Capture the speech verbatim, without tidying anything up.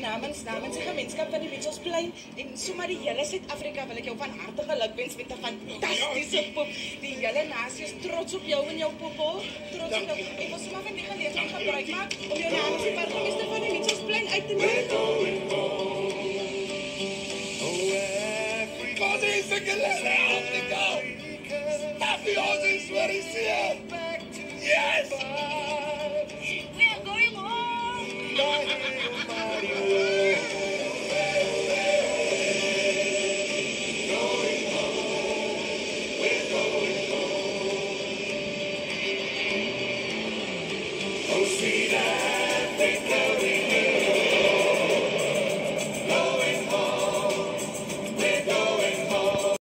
namens namens die gemeenskap van die Mitchellsplein en sommer die hele Suid-Afrika wil ek jou van harte gelukwens met 'n fantastiese poep. Die hele nasie is trots op jou en jou poepel. Trots op jou. Ek wil sommer van die geleentheid gebruik maak om jou namens die burgemeester van die Mitchellsplein uit te nooi.